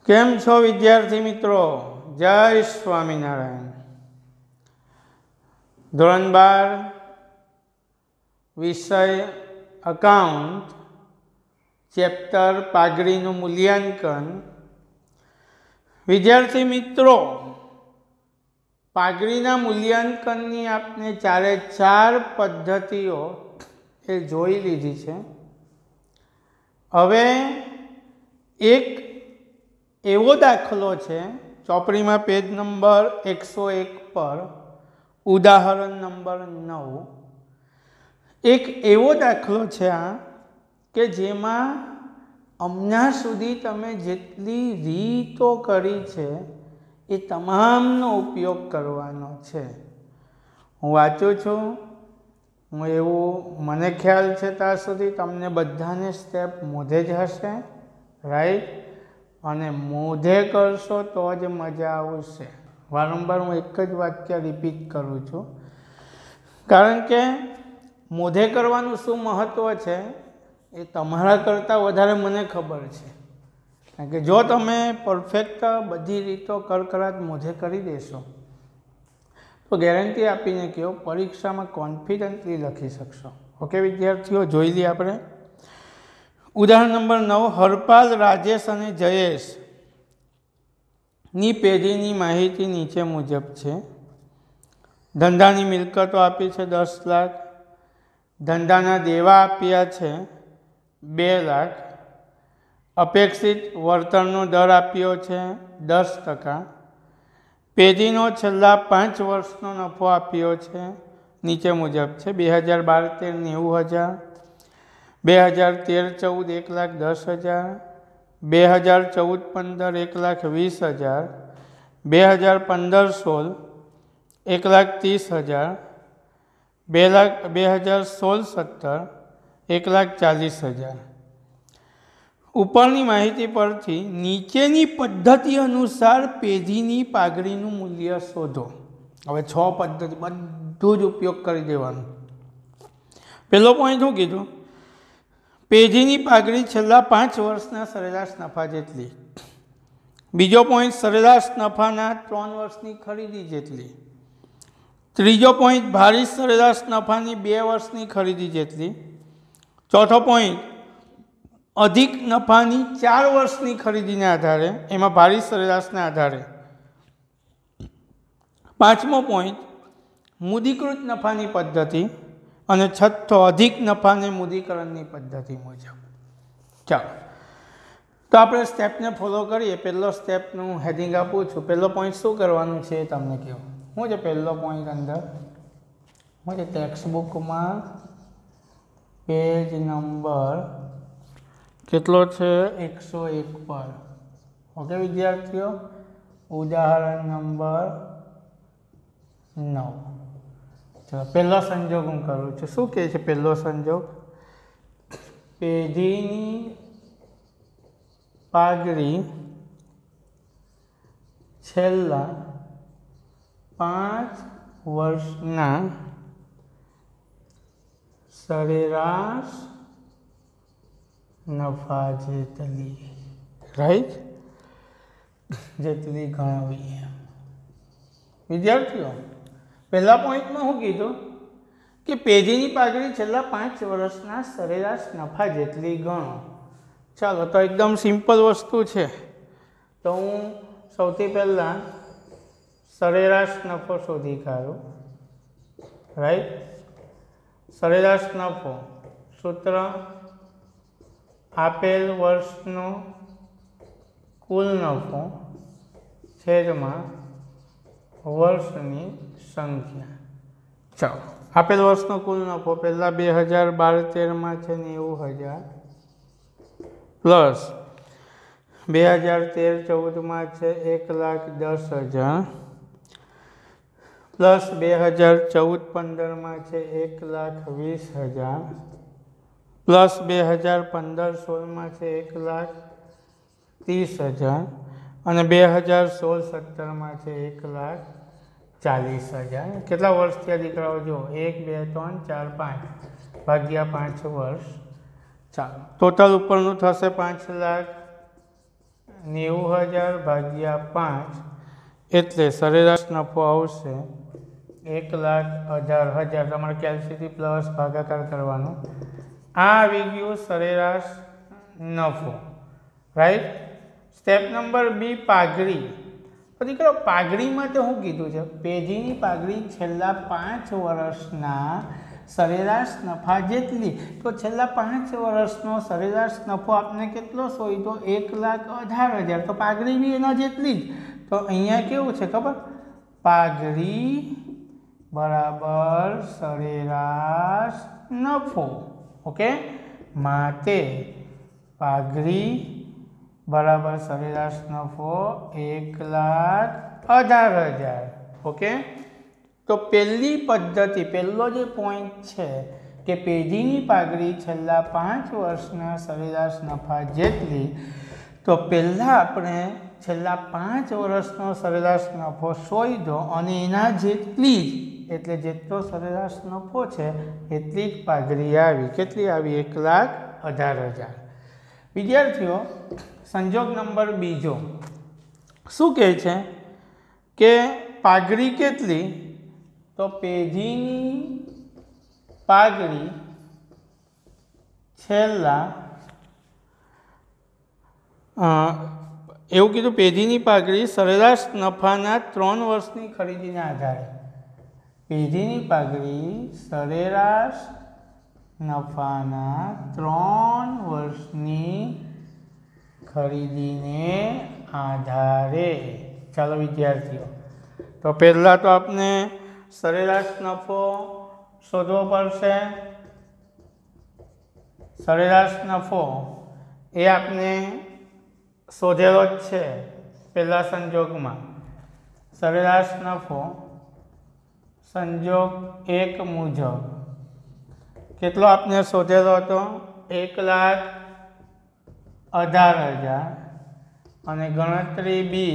કેમ છો વિદ્યાર્થી મિત્રો? જય સ્વામિનારાયણ. ધોરણ 12 વિષય અકાઉન્ટ, ચેપ્ટર પાઘડીનું મૂલ્યાંકન. વિદ્યાર્થી મિત્રો, પાઘડીના મૂલ્યાંકનની આપણે ચારે ચાર પદ્ધતિઓ એ જોઈ લીધી છે. હવે એક એવો દાખલો છે ચોપડીમાં પેજ નંબર 101 પર ઉદાહરણ નંબર 9. એક એવો દાખલો છે આ કે જેમાં હમણાં સુધી તમે જેટલી રીતો કરી છે એ તમામનો ઉપયોગ કરવાનો છે. હું વાંચું છું, મને ખ્યાલ છે ત્યાં સુધી તમને બધાને સ્ટેપ મોઢે જ હશે, રાઈટ? અને મોઢે કરશો તો જ મજા આવશે. વારંવાર હું એક જ વાક્ય રિપીટ કરું છું, કારણ કે મોઢે કરવાનું શું મહત્ત્વ છે એ તમારા કરતાં વધારે મને ખબર છે. કારણ કે જો તમે પરફેક્ટ બધી રીતો કરકરાટ મોઢે કરી દેશો તો ગેરંટી આપીને કહો પરીક્ષામાં કોન્ફિડન્ટલી લખી શકશો. ઓકે વિદ્યાર્થીઓ, જોઈ લઈએ આપણે ઉદાહરણ નંબર 9. હરપાલ, રાજેશ અને જયેશ ની પેઢીની માહિતી નીચે મુજબ છે. ધંધાની મિલકતો આપી છે 10 લાખ, ધંધાના દેવા આપ્યા છે 2 લાખ, અપેક્ષિત વળતરનો દર આપ્યો છે 10%, પેઢીનો છેલ્લા 5 વર્ષનો નફો આપ્યો છે નીચે મુજબ છે 2012-13 90,000, 2013-14 1,00,000, 2014-15 1,20,000, 2016-17 1,40,000. ઉપરની માહિતી પરથી નીચેની પદ્ધતિ અનુસાર પેઢીની પાઘડીનું મૂલ્ય શોધો. હવે 6 પદ્ધતિ બધું જ ઉપયોગ કરી દેવાનું. પહેલો પોઈન્ટ શું કીધું? પેઢીની પાઘડી છેલ્લા 5 વર્ષના સરેરાશ નફા જેટલી. બીજો પોઈન્ટ સરેરાશ નફાના 3 વર્ષની ખરીદી જેટલી. ત્રીજો પોઈન્ટ ભારિત સરેરાશ નફાની 2 વર્ષની ખરીદી જેટલી. ચોથો પોઈન્ટ અધિક નફાની 4 વર્ષની ખરીદીના આધારે, એમાં ભારિત સરેરાશના આધારે. પાંચમો પોઈન્ટ મૂડીકૃત નફાની પદ્ધતિ. અને છઠ્ઠો અધિક નફાને મૂડીકરણની પદ્ધતિ મુજબ. ચાલો, તો આપણે સ્ટેપને ફોલો કરીએ. પહેલો સ્ટેપનું હેડિંગ આપું છું. પહેલો પોઈન્ટ શું કરવાનું છે એ તમને કહું. શું છે પહેલો પોઈન્ટ? અંદર શું છે? ટેક્સ્ટબુકમાં પેજ નંબર કેટલો છે? 101 પર. ઓકે વિદ્યાર્થીઓ, ઉદાહરણ નંબર 9. ચાલો, પહેલો સંજોગ હું કરું છું. શું કહે છે પહેલો સંજોગ? પેઢીની પાઘડી છેલ્લા 5 વર્ષના સરેરાશ નફા જેટલી, રાઈટ? જેટલી ગણવી. વિદ્યાર્થીઓ, પહેલા પોઈન્ટમાં શું કીધું કે પેઢીની પાઘડી છેલ્લા 5 વર્ષના સરેરાશ નફા જેટલી ગણો. ચાલો, તો એકદમ સિમ્પલ વસ્તુ છે. તો હું સૌથી પહેલાં સરેરાશ નફો શોધી કાઢું, રાઈટ? સરેરાશ નફો સૂત્ર આપેલ વર્ષનો કુલ નફો છેદમાં વર્ષની સંખ્યા. ચાલો, આપેલ વર્ષનો કુલ નફો પહેલાં 2012-13 છે 90,000, પ્લસ 2013-14 છે 1,10,000, પ્લસ 2014-15 છે 1,20,000, પ્લસ 2015-16 છે 1,30,000 અને 2016-17 છે 1,40,000. કેટલા વર્ષ થયા દીકરાઓ? જો 1, 2, 3, 4, 5 ભાગ્યા 5 વર્ષ. ચાલો, ટોટલ ઉપરનું થશે 5,00,000 90,000 ભાગ્યા 5 એટલે સરેરાશ નફો આવશે 1,18,000. તમારે કેલ્સીથી પ્લસ ભાગાકાર કરવાનો. આ આવી ગયું સરેરાશ નફો, રાઈટ. સ્ટેપ નંબર બી, પાઘડી. તો દીકરો પાઘડી માટે શું કીધું છે? પેઢીની પાઘડી છેલ્લા 5 વર્ષના સરેરાશ નફા જેટલી. તો છેલ્લા 5 વર્ષનો સરેરાશ નફો આપને કેટલો શોધ્યો? 1,18,000. તો પાઘડી બી એના જેટલી જ. તો અહીંયા કેવું છે ખબર? પાઘડી બરાબર સરેરાશ નફો. ઓકે, માટે પાઘડી બરાબર સરેરાશ નફો 1,18,000. ઓકે, તો પહેલી પદ્ધતિ, પહેલો જે પોઈન્ટ છે કે પેઢીની પાઘડી છેલ્લા 5 વર્ષના સરેરાશ નફા જેટલી. તો પહેલાં આપણે છેલ્લા 5 વર્ષનો સરેરાશ નફો શોધ્યો અને એના જેટલી જ, એટલે જેટલો સરેરાશ નફો છે એટલી જ પાઘડી આવી. કેટલી આવી? 1,18,000. વિદ્યાર્થીઓ, સંજોગ નંબર બીજો શું કહે છે કે પાઘડી કેટલી? તો પેઢીની પાઘડી છેલ્લા એવું કીધું, પેઢીની પાઘડી સરેરાશ નફાના 3 વર્ષની ખરીદીના આધારે. પેઢીની પાઘડી સરેરાશ નફાના 3 વર્ષની ખરીદીને આધારે. ચાલો વિદ્યાર્થીઓ, તો પહેલાં તો આપણે સરેરાશ નફો શોધવો પડશે. સરેરાશ નફો એ આપણે શોધેલો જ છે પહેલા સંજોગમાં. સરેરાશ નફો સંજોગ 1 મુજબ કેટલો આપણે શોધેલો હતો? 1,18,000. અને ગણતરી બી,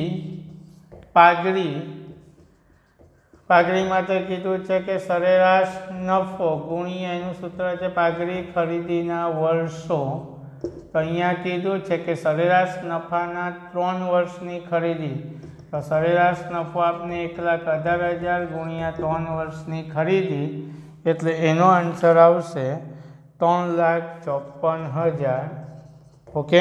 પાઘડી માટે કીધું છે કે સરેરાશ નફો ગુણ્યા એનું સૂત્ર છે પાઘડી ખરીદીના વર્ષો. તો અહીંયા કીધું છે કે સરેરાશ નફાના 3 વર્ષની ખરીદી. તો સરેરાશ નફો આપને 1,18,000 ગુણ્યા 3 વર્ષની ખરીદી, એટલે એનો આન્સર આવશે 3,54,000. ઓકે,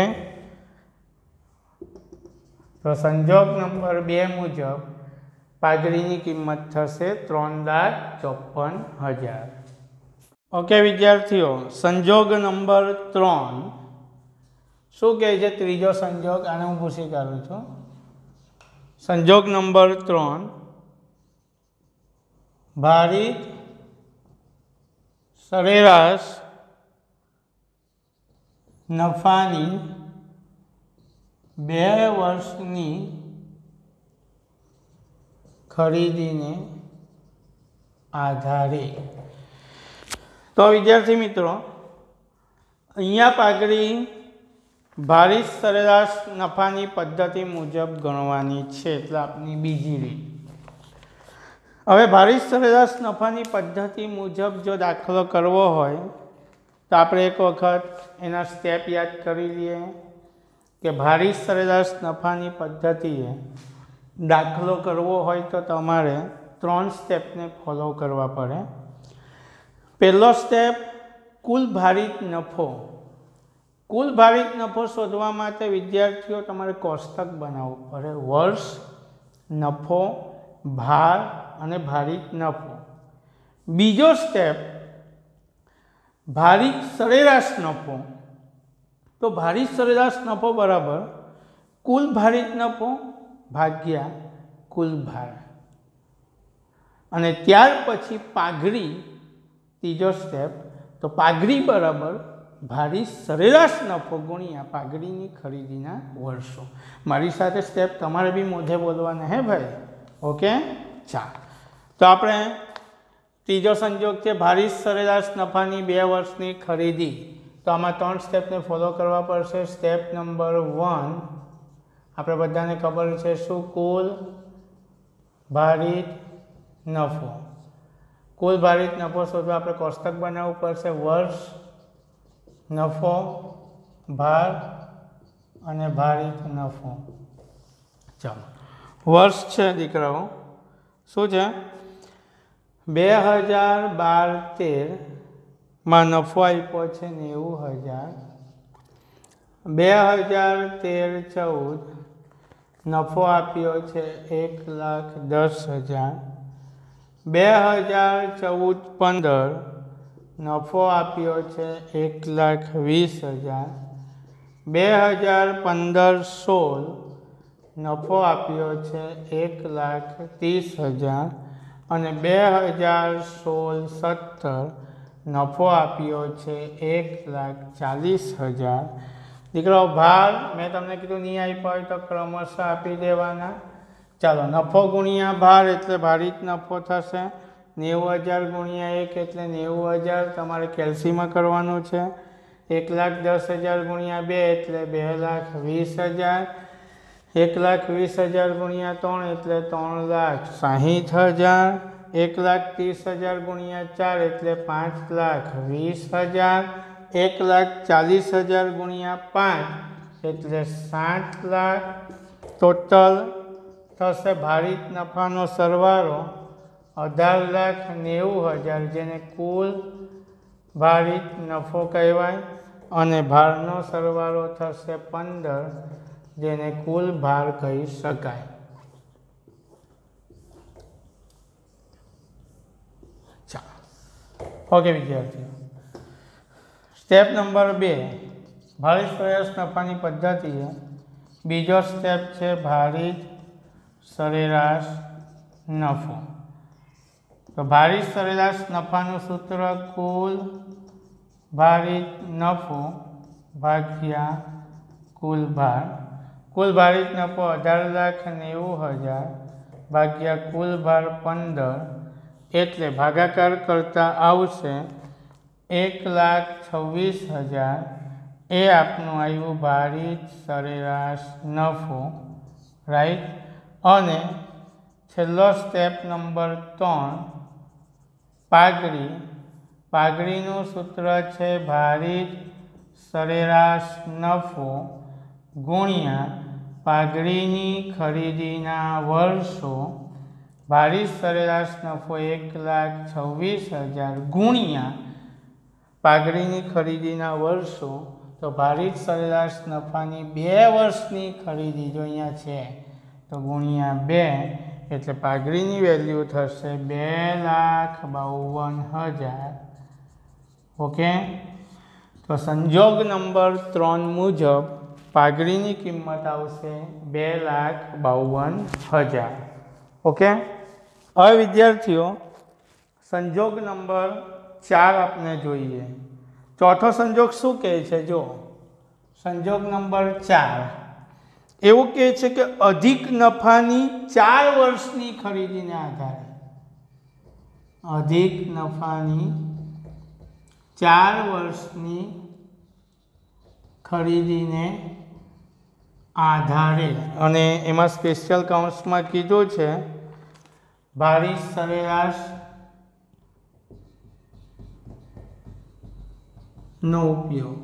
તો સંજોગ નંબર 2 મુજબ પાઘડીની કિંમત થશે 3,54,000. ઓકે વિદ્યાર્થીઓ, સંજોગ નંબર 3 શું કહે છે? ત્રીજો સંજોગ, આને હું પૂછી કાઢું છું. સંજોગ નંબર 3, ભારિત સરેરાશ નફાની 2 વર્ષની ખરીદીને આધારે. તો વિદ્યાર્થી મિત્રો, અહીંયા પાઘડી ભારિત સરેરાશ નફાની પદ્ધતિ મુજબ ગણવાની છે, એટલે આપની બીજી રીત. હવે ભારિત સરેરાશ નફાની પદ્ધતિ મુજબ જો દાખલો કરવો હોય તો આપણે એક વખત એના સ્ટેપ યાદ કરી લઈએ કે ભારિત સરેરાશ નફાની પદ્ધતિએ દાખલો કરવો હોય તો તમારે 3 સ્ટેપને ફોલો કરવા પડે. પહેલો સ્ટેપ, કુલ ભારિત નફો. કુલ ભારિત નફો શોધવા માટે વિદ્યાર્થીઓ તમારે કોષ્ટક બનાવવું પડે. વર્ષ, નફો, ભાર અને ભારિત નફો. બીજો સ્ટેપ, ભારિત સરેરાશ નફો. તો ભારિત સરેરાશ નફો બરાબર કુલ ભારિત નફો ભાગ્યા કુલ ભાર. અને ત્યાર પછી પાઘડી, ત્રીજો સ્ટેપ, તો પાઘડી બરાબર ભારિત સરેરાશ નફો ગુણ્યા પાઘડીની ખરીદીના વર્ષો. મારી સાથે સ્ટેપ તમારે બી મોઢે બોલવાના હે ભાઈ. ઓકે, ચાલો. તો આપણે ત્રીજો સંજોગ છે ભારિત સરેરાશ નફાની 2 વર્ષની ખરીદી. તો આમાં 3 સ્ટેપને ફોલો કરવા પડશે. સ્ટેપ નંબર 1 આપણે બધાને ખબર છે શું? કુલ ભારિત નફો. કુલ ભારિત નફો શોધવા આપણે કોષ્ટક બનાવવું પડશે. વર્ષ, નફો, ભાર અને ભારિત નફો. ચાલો વર્ષ છે દીકરાઓ, શું છે? 2012-13 નફો આપ્યો છે 90,000. 2013-14 નફો આપ્યો છે 1,10,000. 2014-15 નફો આપ્યો છે 1,20,000. 2015-16 નફો આપ્યો છે 1,30,000 અને 2016-17 નફો આપ્યો છે 1,40,000. દીકરાઓ ભાર મેં તમને કીધું નહીં આપ્યા હોય તો ક્રમશઃ આપી દેવાના. ચાલો નફો ગુણ્યા ભાર એટલે ભારિત નફો થશે. 90,000 ગુણ્યા 1 એટલે 90,000 તમારે કેલ્સીમાં કરવાનું છે. 1,10,000 ગુણ્યા 2 એટલે 2,20,000. 1,20,000 ગુણ્યા 3 એટલે 3,60,000. 1,30,000 ગુણ્યા 4 એટલે 5,20,000. 1,40,000 ગુણ્યા 5 એટલે 60,00,000. ટોટલ થશે ભારિત નફાનો સરવાળો 18,90,000, જેને કુલ ભારિત નફો કહેવાય. અને ભારનો સરવાળો થશે 15, જેને કુલ ભાર કહી શકાય. ચાલો ઓકે વિદ્યાર્થીઓ, સ્ટેપ નંબર 2 ભારિત સરેરાશ નફાની પદ્ધતિએ બીજો સ્ટેપ છે ભારિત સરેરાશ નફો. તો ભારિત સરેરાશ નફાનું સૂત્ર કુલ ભારિત નફો ભાગ્યા કુલ ભાર. કુલ ભારિત નફો 18,90,000 ભાગ્યા કુલ ભાર 15 એટલે ભાગાકાર કરતા આવશે 1,26,000. એ આપનું આવ્યું ભારિત સરેરાશ નફો, રાઈટ. અને છેલ્લો સ્ટેપ નંબર 3 પાઘડી. પાઘડીનું સૂત્ર છે ભારિત સરેરાશ નફો ગુણ્યા પાઘડીની ખરીદીના વર્ષો. ભારિત સરેરાશ નફો 1,26,000 ગુણ્યા પાઘડીની ખરીદીના વર્ષો. તો ભારિત સરેરાશ નફાની 2 વર્ષની ખરીદી જો અહીંયા છે તો ગુણ્યા 2 એટલે પાઘડીની વેલ્યુ થશે 2,52,000. ઓકે, તો સંજોગ નંબર 3 મુજબ પાઘડીની કિંમત આવશે 2,52,000. ઓકે, હવે વિદ્યાર્થીઓ સંજોગ નંબર 4 આપણે જોઈએ. ચોથો સંજોગ શું કહે છે? જો સંજોગ નંબર 4 એવું કહે છે કે અધિક નફાની 4 વર્ષની ખરીદીને આધારે, અધિક નફાની 4 વર્ષની ખરીદીને આધારે, અને એમાં સ્પેશિયલ કાઉન્ટ્સમાં કીધું છે ભારિત સરેરાશ નો ઉપયોગ.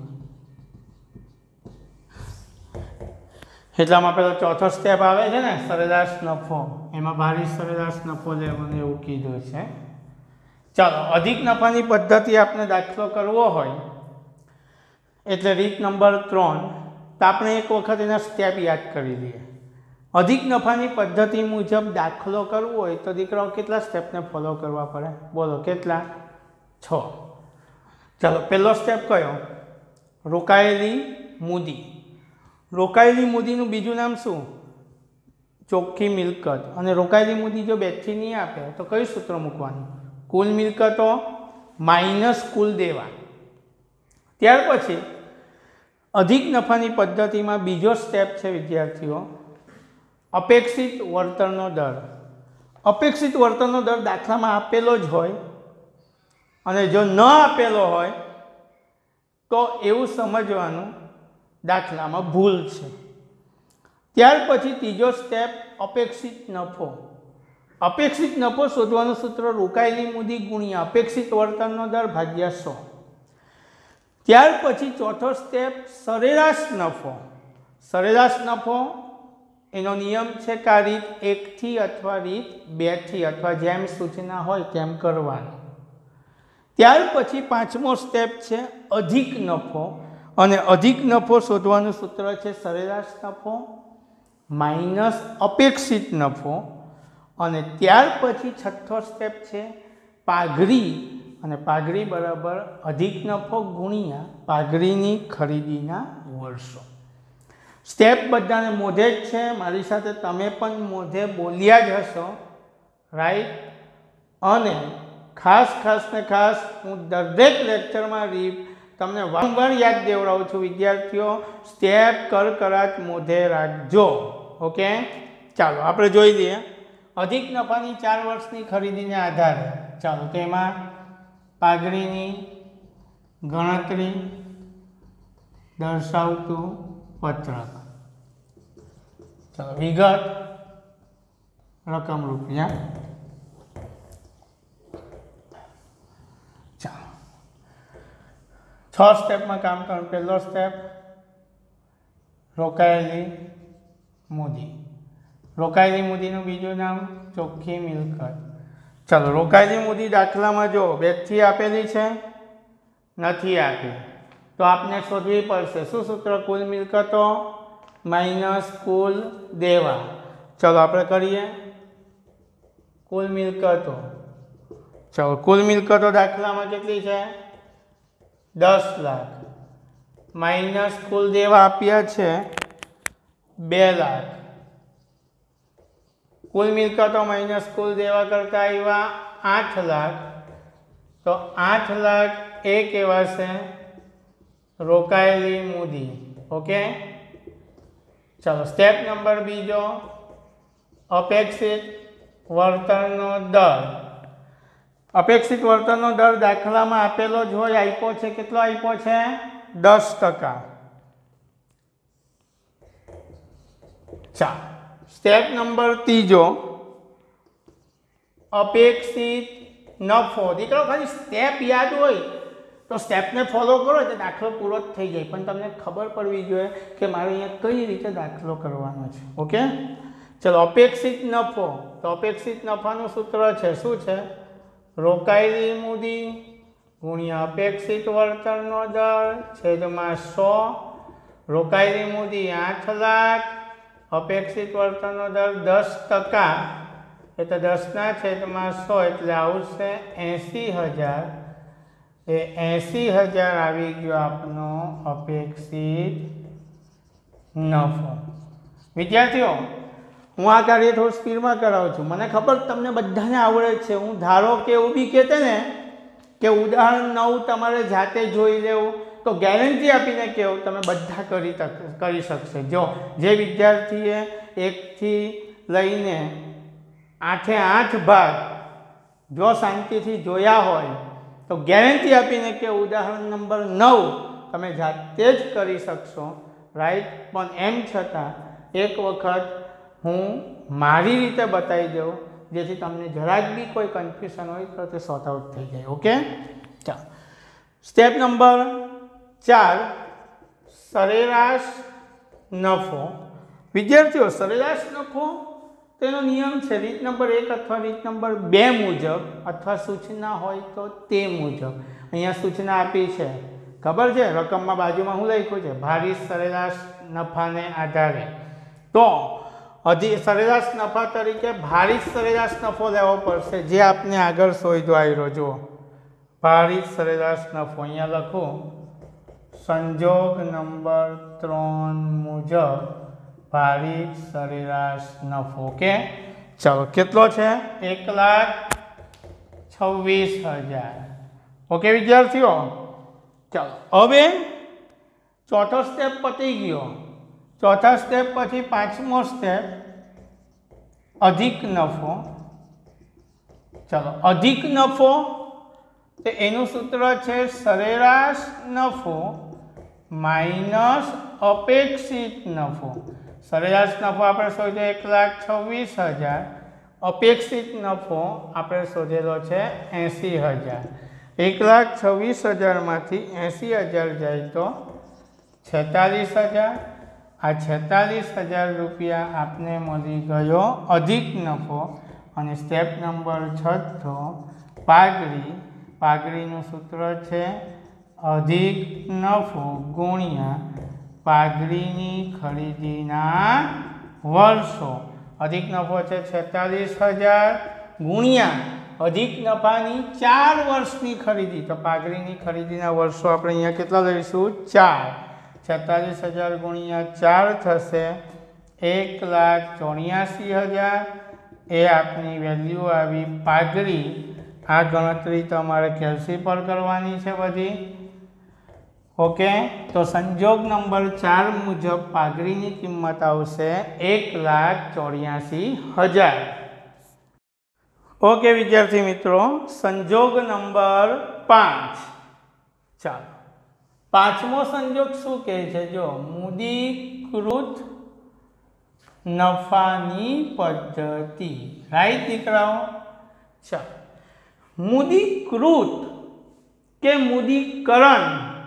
એટલામાં પેલો ચોથો સ્ટેપ આવે છે ને સરેરાશ નફો, એમાં ભારિત સરેરાશ નફો લેવાનું એવું કીધું છે. ચાલો અધિક નફાની પદ્ધતિ આપણે દાખલો કરવો હોય એટલે રીત નંબર 3, તો આપણે એક વખત એના સ્ટેપ યાદ કરી દઈએ. અધિક નફાની પદ્ધતિ મુજબ દાખલો કરવો હોય તો દીકરાઓ કેટલા સ્ટેપને ફોલો કરવા પડે? બોલો કેટલા? 6. ચાલો પહેલો સ્ટેપ કયો? રોકાયેલી મૂડી. રોકાયેલી મૂડીનું બીજું નામ શું? ચોખ્ખી મિલકત. અને રોકાયેલી મૂડી જો 2 થી નહીં આપે તો કયું સૂત્ર મૂકવાનું? કુલ મિલકતો માઇનસ કુલ દેવા. ત્યાર પછી અધિક નફાની પદ્ધતિમાં બીજો સ્ટેપ છે વિદ્યાર્થીઓ અપેક્ષિત વળતરનો દર. અપેક્ષિત વળતરનો દર દાખલામાં આપેલો જ હોય અને જો ન આપેલો હોય તો એવું સમજવાનું દાખલામાં ભૂલ છે. ત્યાર પછી ત્રીજો સ્ટેપ અપેક્ષિત નફો. અપેક્ષિત નફો શોધવાનું સૂત્ર રોકાયેલી મૂડી ગુણ્યા અપેક્ષિત વળતરનો દર ભાગ્યા 100. ત્યાર પછી ચોથો સ્ટેપ સરેરાશ નફો. સરેરાશ નફો એનો નિયમ છે કે આ રીત 1 થી અથવા રીત 2 થી અથવા જેમ સૂચના હોય તેમ કરવાનું. ત્યાર પછી પાંચમો સ્ટેપ છે અધિક નફો, અને અધિક નફો શોધવાનું સૂત્ર છે સરેરાશ નફો માઇનસ અપેક્ષિત નફો. અને ત્યાર પછી છઠ્ઠો સ્ટેપ છે પાઘડી, અને પાઘડી બરાબર અધિક નફો ગુણ્યા પાઘડીની ખરીદીના વર્ષો. સ્ટેપ બધાને મોઢે જ છે, મારી સાથે તમે પણ મોઢે બોલ્યા જ હશો, રાઈટ. અને ખાસ ને ખાસ હું દરેક લેક્ચરમાં તમને વારંવાર યાદ દેવડાવું છું વિદ્યાર્થીઓ, સ્ટેપ કરાટ મોઢે રાખજો. ઓકે, ચાલો આપણે જોઈ લઈએ અધિક નફાની 4 વર્ષની ખરીદીને આધારે. ચાલો તેમાં પાઘડીની ગણતરી દર્શાવતું પત્રક. ચાલો વિગત રકમ રૂપિયા. ચાલો 6 સ્ટેપમાં કામ કરવાનું. પહેલો સ્ટેપ રોકાયેલી મૂડી. રોકાયેલી મૂડીનું બીજું નામ ચોખ્ખી મિલકત. ચાલો રોકાયેલી મૂડી દાખલામાં જો બેગથી આપેલી છે, નથી આપી, તો આપને શોધવી પડશે. શું સૂત્ર? કુલ મિલકતો માઇનસ કુલ દેવા. ચાલો આપણે કરીએ કુલ મિલકતો. ચાલો કુલ મિલકતો દાખલામાં કેટલી છે? 10 લાખ માઇનસ કુલ દેવા આપ્યા છે 2 લાખ. કુલ મિલકતો માઇનસ કુલ દેવા કરતા આવ્યા 8 લાખ, તો 8 લાખ એ કહેવાશે રોકાયેલી મૂડી. ઓકે, ચાલો સ્ટેપ નંબર બીજો અપેક્ષિત વળતરનો દર. અપેક્ષિત વળતરનો દર દાખલામાં આપેલો જ હોય, આપ્યો છે. કેટલો આપ્યો છે? 10%. ચાલો સ્ટેપ નંબર ત્રીજો અપેક્ષિત નફો. દીકરો ખાલી સ્ટેપ યાદ હોય તો સ્ટેપને ફોલો કરો એટલે દાખલો પૂરો જ થઈ જાય, પણ તમને ખબર પડવી જોઈએ કે મારે અહીંયા કઈ રીતે દાખલો કરવાનો છે. ઓકે, ચલો અપેક્ષિત નફો. તો અપેક્ષિત નફાનું સૂત્ર છે શું છે? રોકાયેલી મૂડી ગુણ્યા અપેક્ષિત વળતરનો દર છેદમાં 100. રોકાયેલી મૂડી 8 લાખ, અપેક્ષિત વળતરનો દર 10%, એટલે 10 છેદમાં 100 એટલે આવશે 80,000. એ 80,000 આવી ગયો આપનો અપેક્ષિત નફો. વિદ્યાર્થીઓ, હું આ કાર્ય થોડું સ્પીડમાં કરાવું છું. મને ખબર તમને બધાને આવડે છે. હું ધારો કે એવું બી કહેતે ને કે ઉદાહરણ 9 તમારે જાતે જોઈ લેવું, તો ગેરંટી આપીને કહો તમે બધા કરી શકશે. જો જે વિદ્યાર્થીએ 1 થી લઈને 8 ભાગ જો શાંતિથી જોયા હોય તો ગેરંટી આપીને કે ઉદાહરણ નંબર 9 તમે જાતે જ કરી શકશો, રાઈટ. પણ એમ છતાં એક વખત હું મારી રીતે બતાવી દઉં જેથી તમને જરાક બી કોઈ કન્ફ્યુઝન હોય તો તે સોર્ટ આઉટ થઈ જાય. ઓકે, ચાલો સ્ટેપ નંબર 4 સરેરાશ નફો. વિદ્યાર્થીઓ, સરેરાશ નફો તેનો નિયમ છે રીત નંબર 1 અથવા રીત નંબર 2 મુજબ, અથવા સૂચના હોય તો તે મુજબ. અહીંયા સૂચના આપી છે, ખબર છે? રકમમાં બાજુમાં શું લખ્યું છે? ભારિત સરેરાશ નફાને આધારે. તો સરેરાશ નફા તરીકે ભારિત સરેરાશ નફો લેવો પડશે, જે આપને આગળ શોધ્યો આવ્યો. જુઓ ભારિત સરેરાશ નફો અહીંયા લખું સંજોગ નંબર 3 મુજબ ભારિત સરેરાશ નફો. ઓકે, ચાલો કેટલો છે? 1,26,000. ઓકે વિદ્યાર્થીઓ, ચાલો હવે ચોથો સ્ટેપ પતી ગયો. ચોથા સ્ટેપ પછી પાંચમો સ્ટેપ અધિક નફો. ચાલો અધિક નફો તો એનું સૂત્ર છે સરેરાશ નફો માઇનસ અપેક્ષિત નફો. સરેરાશ નફો આપણે શોધ્યો 1,26,000, અપેક્ષિત નફો આપણે શોધેલો છે 80,000. 1,26,000 માંથી 80,000 જાય તો 46,000, आ 46,000 रुपया आपने मळी गयो अधिक नफो। અને સ્ટેપ નંબર 6 પાઘડી। પાઘડીનું સૂત્ર છે અધિક નફો ગુણ્યા પાઘડીની ખરીદીના વર્ષો। અધિક નફો છે 46,000 ગુણ્યા અધિક નફાની 4 વર્ષની ખરીદી। તો પાઘડીની ખરીદીના વર્ષો આપણે અહીંયા કેટલા લઈશું? 4। 46,000 ગુણ્યા 4 થશે 1,84,000। એ આપની વેલ્યુ આવી પાઘડી। આ ગણતરી તમારે કેલ્સી પર કરવાની છે બધી। ઓકે, તો સંજોગ નંબર 4 મુજબ પાઘડીની કિંમત આવશે 1,84,000। ઓકે વિદ્યાર્થી મિત્રો, સંજોગ નંબર 5 ચાલો, પાંચમો સંજોગ શું કહે છે? જો મૂડીકૃત નફાની પદ્ધતિ। રાઈટ દીકરાઓ? ચાલો, મૂડીકૃત કે મૂડીકરણ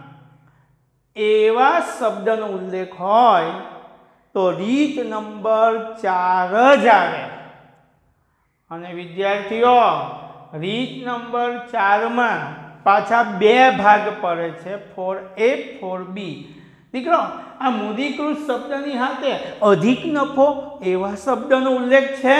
એવા શબ્દનો ઉલ્લેખ હોય તો રીત નંબર 4 જ આવે। અને વિદ્યાર્થીઓ, રીત નંબર 4 માં પાછા 2 ભાગ પડે છે, 4A 4B। દીકરો, આ મૂડીકૃત શબ્દની સાથે અધિક નફો એવા શબ્દનો ઉલ્લેખ છે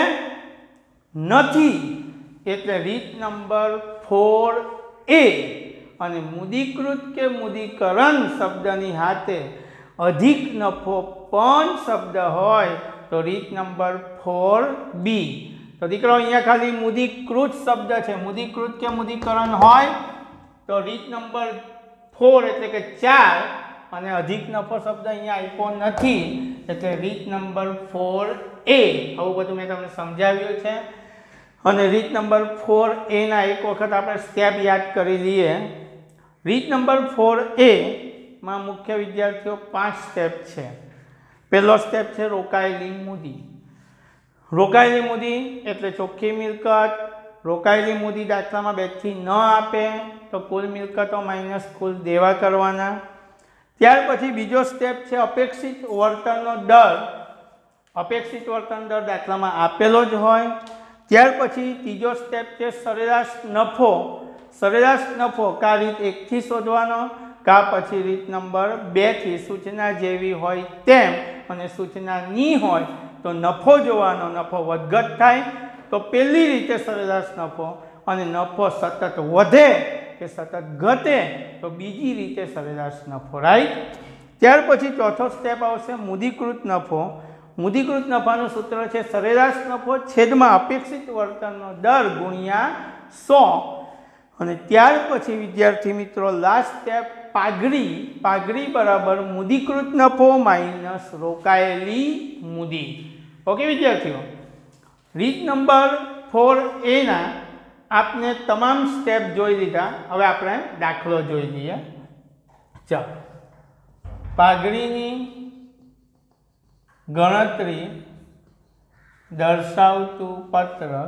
નથી, એટલે રીત નંબર 4A। અને મૂડીકૃત કે મૂડીકરણ શબ્દની સાથે અધિક નફો પણ શબ્દ હોય તો રીત નંબર 4B। તો દીકરો, અહીંયા ખાલી મૂડીકૃત શબ્દ છે, મૂડીકૃત કે મૂડીકરણ હોય તો રીત નંબર 4 એટલે કે 4, અને અધિક નફો શબ્દ અહીંયા આપ્યો નથી એટલે રીત નંબર 4A। આવું બધું મેં તમને સમજાવ્યું છે। અને રીત નંબર 4A ના એક વખત આપણે સ્ટેપ યાદ કરી લઈએ। રીત નંબર 4A માં મુખ્ય વિદ્યાર્થીઓ 5 સ્ટેપ છે। પહેલો સ્ટેપ છે રોકાયેલી મૂડી। રોકાયેલી મૂડી એટલે ચોખ્ખી મિલકત। રોકાયેલી મૂડી દાખલામાં 2 થી ન આપે તો કુલ મિલકતો માઇનસ કુલ દેવા કરવાના। ત્યાર પછી બીજો સ્ટેપ છે અપેક્ષિત વળતરનો દર। અપેક્ષિત વળતરનો દર દાખલામાં આપેલો જ હોય। ત્યાર પછી ત્રીજો સ્ટેપ છે સરેરાશ નફો। સરેરાશ નફો કા રીત 1 થી શોધવાનો, કા પછી રીત નંબર 2 થી, સૂચના જેવી હોય તેમ। અને સૂચના ની હોય તો નફો જોવાનો, નફો વધઘટ થાય તો પહેલી રીતે સરેરાશ નફો, અને નફો સતત વધે કે સતત ઘટે તો બીજી રીતે સરેરાશ નફો। રાઈટ? ત્યાર પછી ચોથો સ્ટેપ આવશે મૂડીકૃત નફો। મૂડીકૃત નફાનું સૂત્ર છે સરેરાશ નફો છેદમાં અપેક્ષિત વળતરનો દર ગુણ્યા 100। અને ત્યાર પછી વિદ્યાર્થી મિત્રો લાસ્ટ સ્ટેપ પાઘડી। પાઘડી બરાબર મૂડીકૃત નફો માઇનસ રોકાયેલી મૂડી। ઓકે વિદ્યાર્થીઓ, રીત નંબર 4A ના आपने तमाम स्टेप જોઈ લીધા। હવે આપણે દાખલો જોઈ લઈએ। ચાલો, પાઘડીની ગણતરી દર્શાવતું પત્રક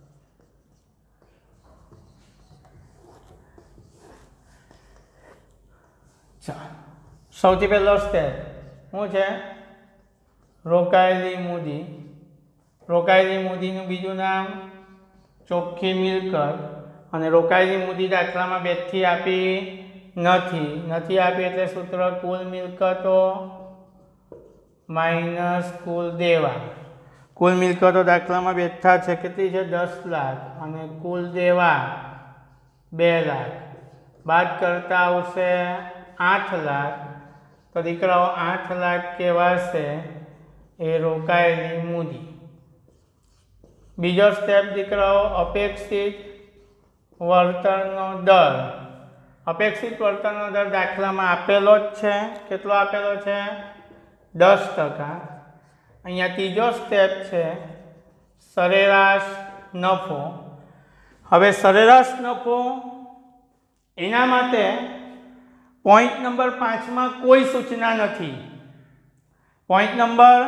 ચાલો, સૌથી પહેલો સ્ટેપ શું છે? રોકાયેલી મૂડી। રોકાયેલી મૂડીનું બીજું નામ ચોખ્ખી મિલકત। અને રોકાયેલી મૂડી દાખલામાં 2 થી આપી નથી આપી એટલે સૂત્ર કુલ મિલકતો માઇનસ કુલ દેવા। કુલ મિલકતો દાખલામાં બેઠા છે, કેટલી છે? 10 લાખ, અને કુલ દેવા 2 લાખ। બાદ કરતા આવશે 8 લાખ। તો દીકરાઓ 8 લાખ કહેવાશે એ રોકાયેલી મૂડી। બીજો સ્ટેપ દીકરાઓ અપેક્ષિત વળતરનો દર। અપેક્ષિત વળતરનો દર દાખલામાં આપેલો જ છે, કેટલો આપેલો છે? 10%। અહીંયા ત્રીજો સ્ટેપ છે સરેરાશ નફો। હવે સરેરાશ નફો એના માટે પોઈન્ટ નંબર 5 માં કોઈ સૂચના નથી। પોઈન્ટ નંબર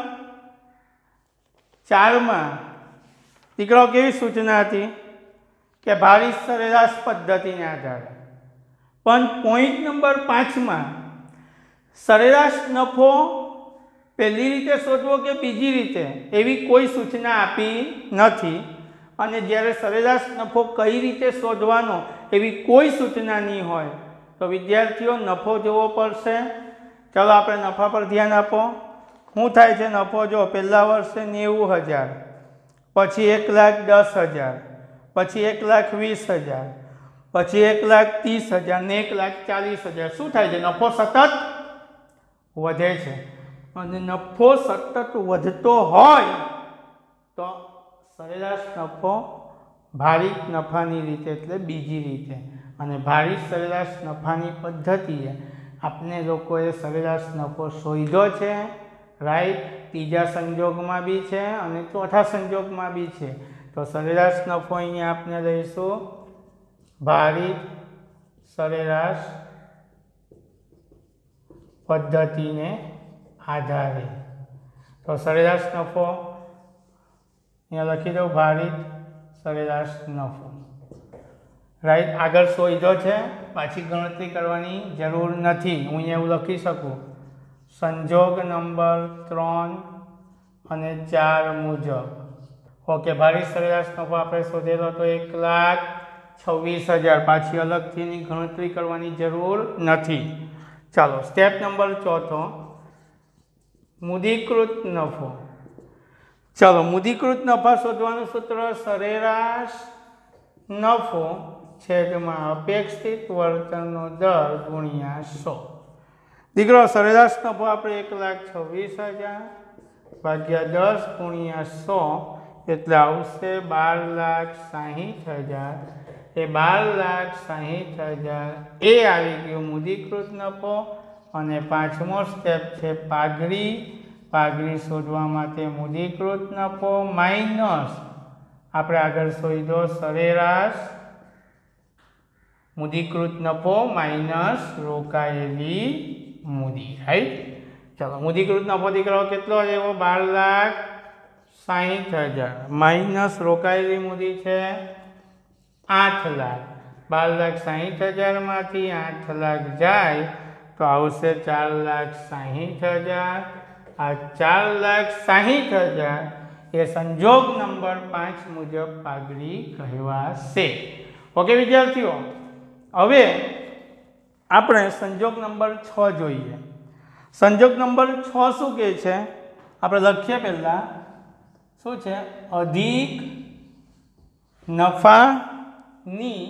4 માં દીકરાઓ કેવી સૂચના હતી કે ભારિત સરેરાશ પદ્ધતિને આધારે, પણ પોઈન્ટ નંબર 5 માં સરેરાશ નફો પહેલી રીતે શોધવો કે બીજી રીતે એવી કોઈ સૂચના આપી નથી, અને જ્યારે સરેરાશ નફો કઈ રીતે શોધવાનો એવી કોઈ સૂચના નહીં હોય તો વિદ્યાર્થીઓ નફો જોવો પડશે. ચાલો આપણે નફા પર ધ્યાન આપો. શું થાય છે નફો? જો પહેલા વર્ષે 90,000, પછી 1,10,000, પછી 1,20,000, પછી 1,30,000 ને 1,40,000. શું થાય છે? નફો સતત વધે છે. અને નફો સતત વધતો હોય તો સરેરાશ નફો ભારિત નફાની રીતે એટલે બીજી રીતે, અને ભારિત સરેરાશ નફાની પદ્ધતિએ આપણે લોકોએ સરેરાશ નફો શોધ્યો છે. રાઈટ? ત્રીજા સંજોગમાં બી છે અને ચોથા સંજોગમાં બી છે. તો સરેરાશ નફો અહીંયા આપણે લઈશું ભારિત સરેરાશ પદ્ધતિને આધારે. તો સરેરાશ નફો અહીંયા લખી દઉં, ભારિત સરેરાશ નફો. રાઈટ? આગળ શોધ્યો છે, પાછી ગણતરી કરવાની જરૂર નથી. હું અહીંયા એવું લખી શકું, સંજોગ નંબર 3 અને 4 મુજબ. ઓકે, ભારિત સરેરાશ નફો આપણે શોધેલો તો 1,26,000. પાછી અલગથી એની ગણતરી કરવાની જરૂર નથી. ચાલો, સ્ટેપ નંબર 4, મૂડીકૃત નફો. ચાલો, મૂડીકૃત નફા શોધવાનું સૂત્ર સરેરાશ નફો છેદમાં અપેક્ષિત વર્તનનો દર ગુણ્યા 100. દીકરો, સરેરાશ નફો આપણે 1,26,000 ભાગ્યા 10 ગુણ્યા 100 એટલે આવશે 12,60,000. એ 12,60,000 એ આવી ગયો મૂડીકૃત નફો. અને પાંચમો સ્ટેપ છે પાઘડી. પાઘડી શોધવા માટે મૂડીકૃત નફો માઇનસ આપણે આગળ શોધ્યો સરેરાશ મૂડીકૃત નફો માઇનસ રોકાયેલી મૂડી. રાઈટ? ચાલો, મૂડીકૃત નફો દીકરો કેટલો આવ્યો? 12,60,000 માઇનસ રોકાયેલી મૂડી છે 8,00,000. 12,60,000 માંથી 8,00,000 જાય તો આવશે 4,60,000. આ 4,60,000 એ સંજોગ નંબર 5 મુજબ પાઘડી કહેવાશે. ઓકે વિદ્યાર્થીઓ, હવે આપણે સંજોગ નંબર 6 જોઈએ. સંજોગ નંબર 6 શું કહે છે? આપણે લખીએ પહેલા. શું છે? અધિક નફાની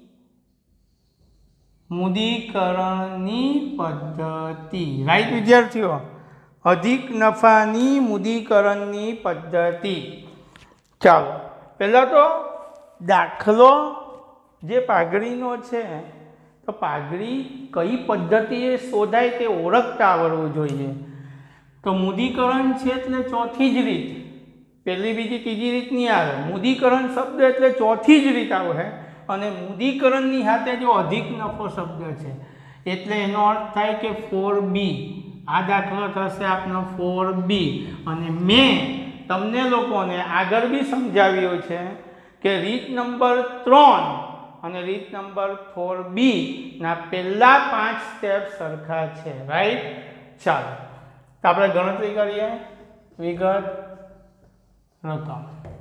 મૂડીકરણની પદ્ધતિ. રાઈટ વિદ્યાર્થીઓ? અધિક નફાની મૂડીકરણની પદ્ધતિ. ચાલો, પહેલાં તો દાખલો જે પાઘડીનો છે તો પાઘડી કઈ પદ્ધતિએ શોધાય તે ઓળખતા આવડવું જોઈએ. તો મૂડીકરણ છે એટલે ચોથી જ રીત, પહેલી બીજી ત્રીજી રીત નહીં આવે. મૂડીકરણ શબ્દ એટલે ચોથી જ રીત આવે. અને મૂડીકરણની સાથે જો અધિક નફો શબ્દ છે એટલે એનો અર્થ થાય કે 4B. આ દાખલો થશે આપનો 4B. અને મેં તમને લોકોને આગળ બી સમજાવ્યું છે કે રીત નંબર 3 અને રીત નંબર 4B ના પહેલા 5 સ્ટેપ સરખા છે. રાઈટ? ચાલો, તો આપણે ગણતરી કરીએ. વિગત રકમ.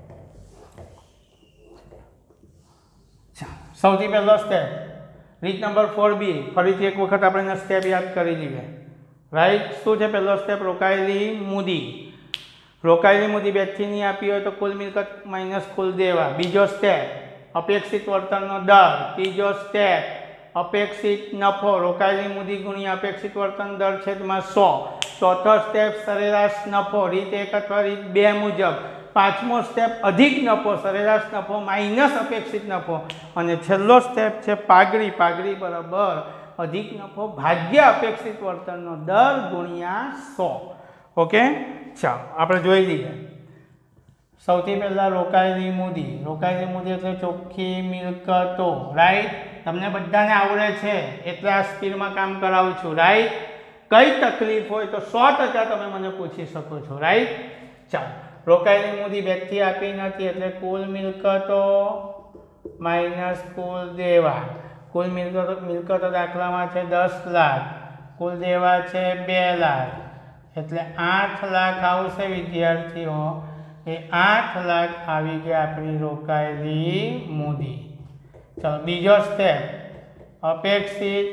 સૌથી પહેલો સ્ટેપ રીત નંબર 4B. ફરીથી એક વખત આપણે સ્ટેપ યાદ કરી લઈએ. રાઈટ? શું છે પહેલો સ્ટેપ? રોકાયેલી મૂડી. રોકાયેલી મૂડી બેથી નહીં આપી હોય તો કુલ મિલકત માઇનસ કુલ દેવા. બીજો સ્ટેપ અપેક્ષિત વર્તનનો દર. ત્રીજો સ્ટેપ અપેક્ષિત નફો. રોકાયેલી મૂડી ગુણ્યા અપેક્ષિત વર્તન દર છેદમાં 100. ચોથો સ્ટેપ સરેરાશ નફો રીત 1 અથવા રીત 2 મુજબ. પાંચમો સ્ટેપ અધિક નફો સરેરાશ નફો માઇનસ અપેક્ષિત નફો. અને છેલ્લો સ્ટેપ છે પાઘડી. પાઘડી બરાબર અધિક નફો ભાગ્યા અપેક્ષિત વર્તનનો દર ગુણ્યા 100. ઓકે, ચાલો આપણે જોઈ લઈએ. સૌથી પહેલા રોકાયેલી મૂડી. રોકાયેલી મૂડી એટલે ચોખ્ખી મિલકતો. રાઈટ? તમને બધાને આવડે છે એટલે આ સ્પીડમાં કામ કરાવું છું. રાઈટ? કઈ તકલીફ હોય તો 100% તમે મને પૂછી શકો છો. રાઈટ? ચાલો, રોકાયેલી મૂડી બેથી આપી નથી એટલે કુલ મિલકતો માઇનસ કુલ દેવા. કુલ મિલકતો દાખલામાં છે 10 લાખ, કુલ દેવા છે 2 લાખ. એટલે 8 લાખ આવશે વિદ્યાર્થીઓ, એ 8 લાખ આવી ગયા આપણી રોકાયેલી મૂડી। ચલો બીજો સ્ટેપ, અપેક્ષિત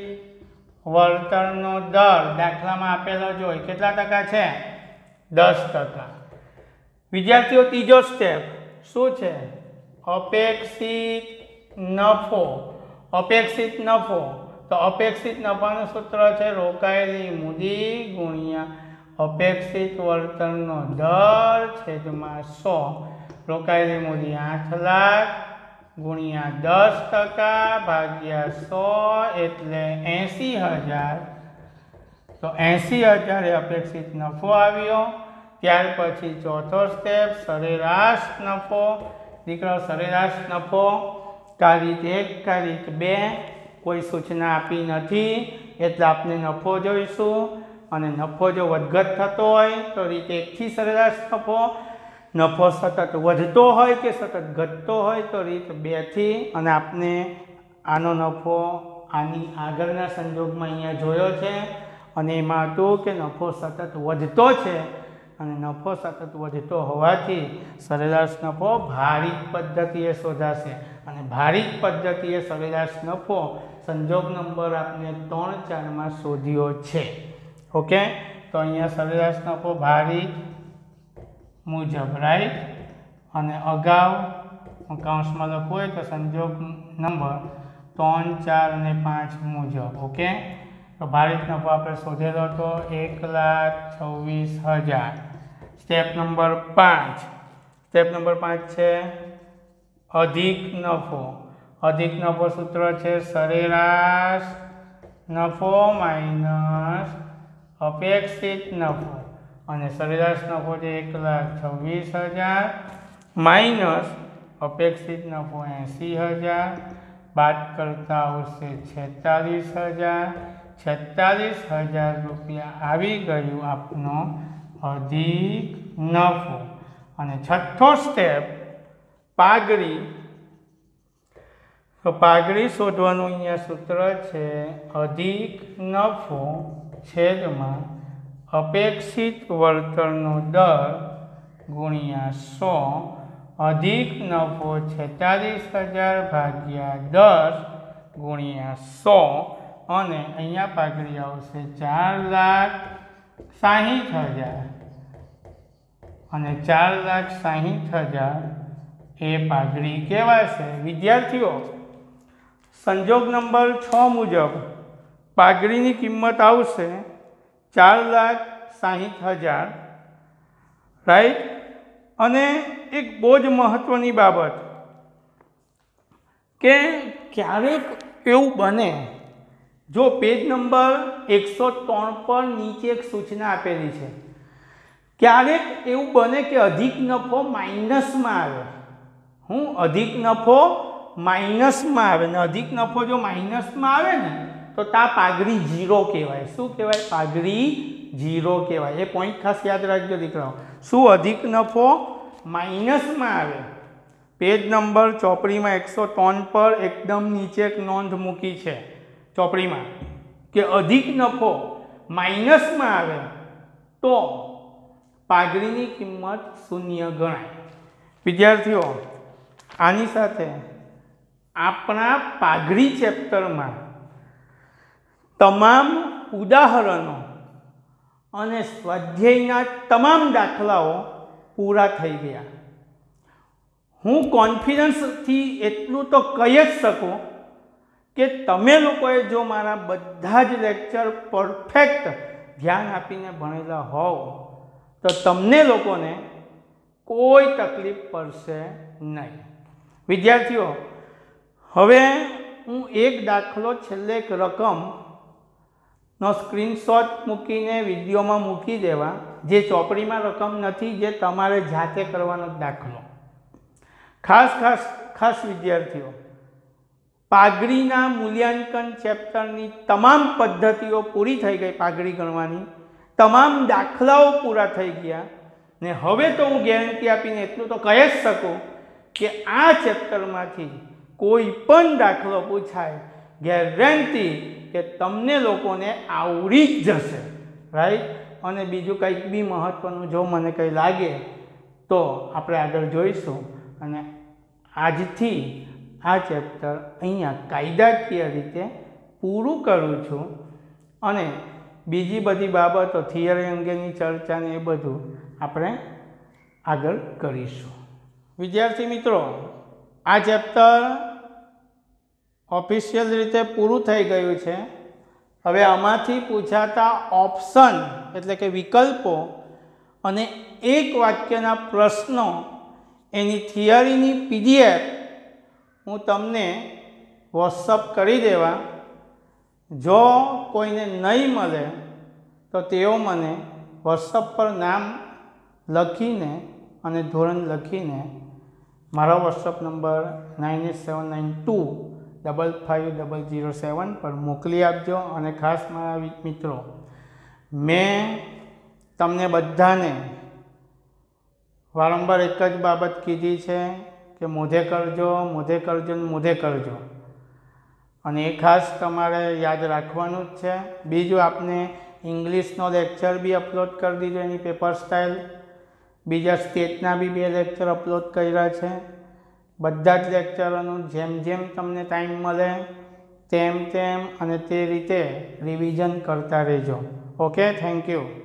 વળતરનો દર દાખલામાં આપેલો જોઈ કેટલા ટકા છે? 10%। વિદ્યાર્થીઓ ત્રીજો સ્ટેપ શું છે? અપેક્ષિત નફો। અપેક્ષિત નફો, તો અપેક્ષિત નફાનું સૂત્ર છે રોકાયેલી મૂડી ગુણ્યા અપેક્ષિત વળતરનો દર છેદમાં 100। રોકાયેલી મૂડી 8 લાખ ગુણ્યા 10% ભાગ્યા 100 એટલે 80,000। તો 80,000 એ અપેક્ષિત નફો આવ્યો। ત્યાર પછી ચોથો સ્ટેપ, સરેરાશ નફો। દીકરો સરેરાશ નફો તારીખ 1 તારીખ 2 કોઈ સૂચના આપી નથી એટલે આપણે નફો જોઈશું, અને નફો જો વધઘટ થતો હોય તો રીત 1 થી સરેરાશ નફો, નફો સતત વધતો હોય કે સતત ઘટતો હોય તો રીત 2 થી, અને આપણે આનો નફો આની આગળના સંજોગમાં અહીંયા જોયો છે, અને એમાં હતું કે નફો સતત વધતો છે, અને નફો સતત વધતો હોવાથી સરેરાશ નફો ભારિત પદ્ધતિએ શોધાશે, અને ભારિત પદ્ધતિએ સરેરાશ નફો સંજોગ નંબર આપણે 3, 4 માં શોધ્યો છે। ઓકે, તો અહીંયા સરેરાશ નફો ભારિત મુજબ, રાઈટ, અને અગાઉ કૌંસમાં લખવું હોય તો સંજોગ નંબર 3, 4 અને 5 મુજબ। ઓકે, તો ભારિત નફો આપણે શોધેલો હતો 1,26,000। સ્ટેપ નંબર 5, સ્ટેપ નંબર 5 છે અધિક નફો। અધિક નફો સૂત્ર છે સરેરાશ નફો માઇનસ અપેક્ષિત નફો, અને સરેરાશ નફો છે 1,26,000 માઇનસ અપેક્ષિત નફો 80,000, બાદ કરતા આવશે 46,000। 46,000 રૂપિયા આવી ગયું આપનો અધિક નફો। અને છઠ્ઠો સ્ટેપ પાઘડી। તો પાઘડી શોધવાનું અહીંયા સૂત્ર છે અધિક નફો છેદમાં અપેક્ષિત વળતરનો દર ગુણ્યા 100। અધિક નફો 46,000 ભાગ્યા 10 ગુણ્યા 100, અને અહીંયા પાઘડી આવશે 4,60,000, અને 4,60,000 એ પાઘડી કહેવાશે। વિદ્યાર્થીઓ, સંજોગ નંબર 6 મુજબ પાઘડીની કિંમત આવશે 4,60,000, રાઈટ। અને એક બહુ જ મહત્વની બાબત કે ક્યારેક એવું બને, જો પેજ નંબર 103 પર નીચે એક સૂચના આપેલી છે, ક્યારેક એવું બને કે અધિક નફો માઇનસમાં આવે। હું અધિક નફો માઇનસમાં આવે, ને અધિક નફો જો માઇનસમાં આવે ને તો તા પાઘડી 0 કહેવાય। શું કહેવાય? પાઘડી 0 કહેવાય। એ પોઈન્ટ ખાસ યાદ રાખજો દીકરાઓ। શું અધિક નફો માઇનસમાં આવે? પેજ નંબર ચોપડીમાં 103 પર એકદમ નીચે એક નોંધ મૂકી છે ચોપડીમાં કે અધિક નફો માઇનસમાં આવે તો પાઘડીની કિંમત 0 ગણાય। વિદ્યાર્થીઓ, આની સાથે આપણા પાઘડી ચેપ્ટરમાં તમામ ઉદાહરણો અને સ્વાધ્યાયના તમામ દાખલાઓ પૂરા થઈ ગયા। હું કોન્ફિડન્સથી એટલું તો કહી જ શકું કે તમે લોકોએ જો મારા બધા જ લેક્ચર પરફેક્ટ ધ્યાન આપીને ભણેલા હોવ તો તમને લોકોને કોઈ તકલીફ પડશે નહીં। વિદ્યાર્થીઓ, હવે હું એક દાખલો છેલ્લે એક રકમનો સ્ક્રીનશોટ મૂકીને વિડીયોમાં મૂકી દેવા, જે ચોપડીમાં રકમ નથી, જે તમારે જાતે કરવાનો દાખલો। ખાસ વિદ્યાર્થીઓ, પાઘડીના મૂલ્યાંકન ચેપ્ટરની તમામ પદ્ધતિઓ પૂરી થઈ ગઈ। પાઘડી ગણવાની તમામ દાખલાઓ પૂરા થઈ ગયા, ને હવે તો હું ગેરંટી આપીને એટલું તો કહી જ શકું કે આ ચેપ્ટરમાંથી કોઈ પણ દાખલો પૂછાય, ગેરંટી કે તમને લોકોને આવડી જ જશે, રાઈટ। અને બીજું કંઈક બી મહત્ત્વનું જો મને કંઈ લાગે તો આપણે આગળ જોઈશું. અને આજથી આ ચેપ્ટર અહીંયા કાયદાકીય રીતે પૂરું કરું છું અને બીજી બધી બાબતો થિયરી અંગેની ચર્ચાને એ બધું આપણે આગળ કરીશું. વિદ્યાર્થી મિત્રો, આ ચેપ્ટર ઓફિશિયલ રીતે પૂરું થઈ ગયું છે. હવે આમાંથી પૂછાતા ઓપ્શન એટલે કે વિકલ્પો અને એક વાક્યના પ્રશ્નો એની થિયરીની PDF હું તમને વોટ્સઅપ કરી દેવા. જો કોઈને નહીં મળે તો તેઓ મને વોટ્સઅપ પર નામ લખીને અને ધોરણ લખીને મારો વોટ્સઅપ નંબર 9879255007 પર મોકલી આપજો. અને ખાસ મારા મિત્રો, મેં તમને બધાને વારંવાર એક જ બાબત કીધી છે કે મોઢે કરજો, મોઢે કરજો ને મોઢે કરજો. અને એ ખાસ તમારે યાદ રાખવાનું જ છે. બીજું, આપને ઇંગ્લિશનો લેક્ચર બી અપલોડ કરી દીધો એની પેપર સ્ટાઇલ. બીજા સ્ટેટના બી 2 લેક્ચર અપલોડ કર્યા છે. બધા જ લેક્ચરોનું જેમ જેમ તમને ટાઈમ મળે તેમ અને તે રીતે રિવિઝન કરતા રહેજો. Okay, thank you.